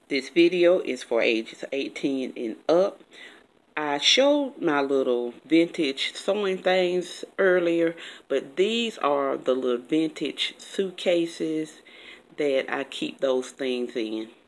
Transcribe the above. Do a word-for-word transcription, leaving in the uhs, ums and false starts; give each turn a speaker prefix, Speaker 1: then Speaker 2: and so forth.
Speaker 1: This video is for ages eighteen and up. I showed my little vintage sewing things earlier, but these are the little vintage suitcases that I keep those things in.